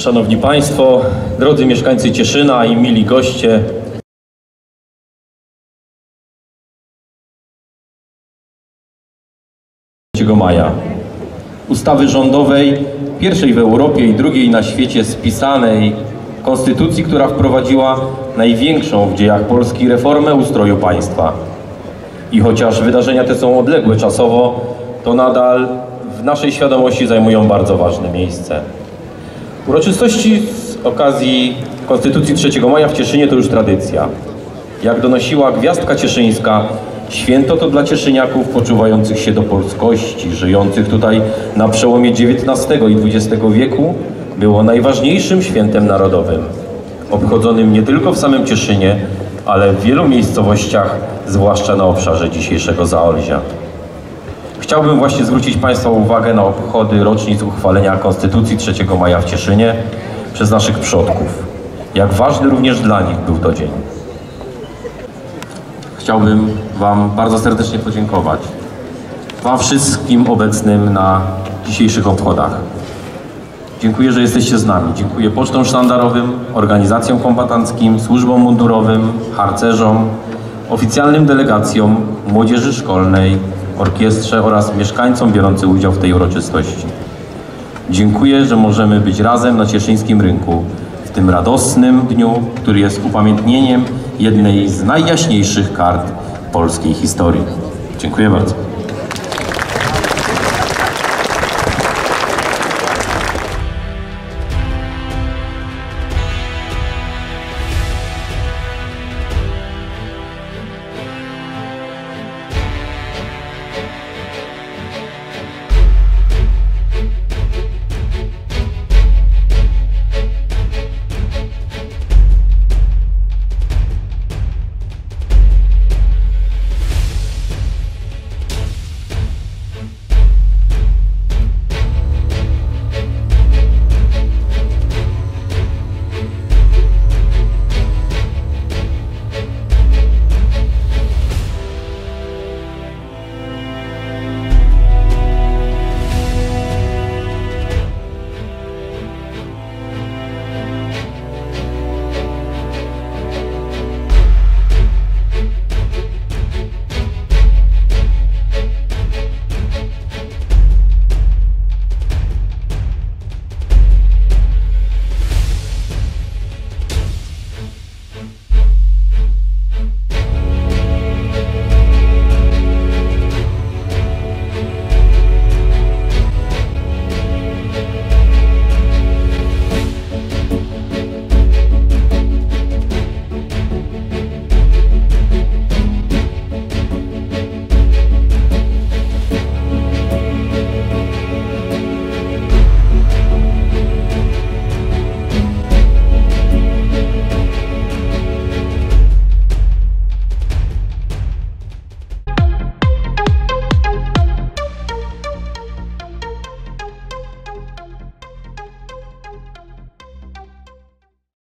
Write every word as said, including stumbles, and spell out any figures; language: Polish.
Szanowni Państwo, drodzy mieszkańcy Cieszyna i mili goście. trzeciego maja. Ustawy rządowej, pierwszej w Europie i drugiej na świecie spisanej konstytucji, która wprowadziła największą w dziejach Polski reformę ustroju państwa. I chociaż wydarzenia te są odległe czasowo, to nadal w naszej świadomości zajmują bardzo ważne miejsce. Uroczystości z okazji Konstytucji trzeciego maja w Cieszynie to już tradycja. Jak donosiła Gwiazdka Cieszyńska, święto to dla cieszyniaków poczuwających się do polskości, żyjących tutaj na przełomie dziewiętnastego i dwudziestego wieku, było najważniejszym świętem narodowym, obchodzonym nie tylko w samym Cieszynie, ale w wielu miejscowościach, zwłaszcza na obszarze dzisiejszego Zaolzia. Chciałbym właśnie zwrócić Państwa uwagę na obchody rocznic uchwalenia Konstytucji trzeciego maja w Cieszynie przez naszych przodków. Jak ważny również dla nich był to dzień. Chciałbym Wam bardzo serdecznie podziękować. Wam wszystkim obecnym na dzisiejszych obchodach. Dziękuję, że jesteście z nami. Dziękuję pocztom sztandarowym, organizacjom kombatanckim, służbom mundurowym, harcerzom, oficjalnym delegacjom, młodzieży szkolnej, orkiestrze oraz mieszkańcom biorącym udział w tej uroczystości. Dziękuję, że możemy być razem na cieszyńskim rynku w tym radosnym dniu, który jest upamiętnieniem jednej z najjaśniejszych kart polskiej historii. Dziękuję bardzo.